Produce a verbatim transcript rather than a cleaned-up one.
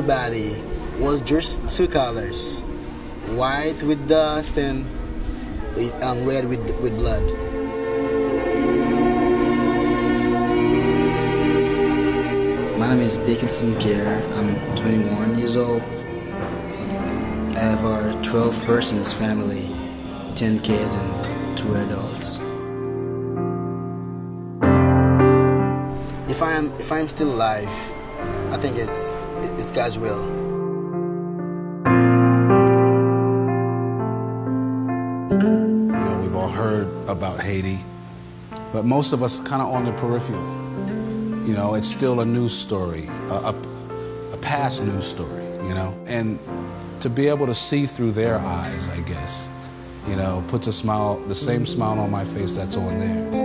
everybody was just two colors, white with dust and um, red with, with blood. My name is Bekenson Pierre. I'm twenty-one years old. I have our twelve persons family, ten kids and two adults. If I am if I'm still alive, I think it's it's God's will. You know, we've all heard about Haiti, but most of us kind of on the peripheral. You know, it's still a news story, a, a, a past news story, you know? And to be able to see through their eyes, I guess, you know, puts a smile, the same smile on my face that's on theirs.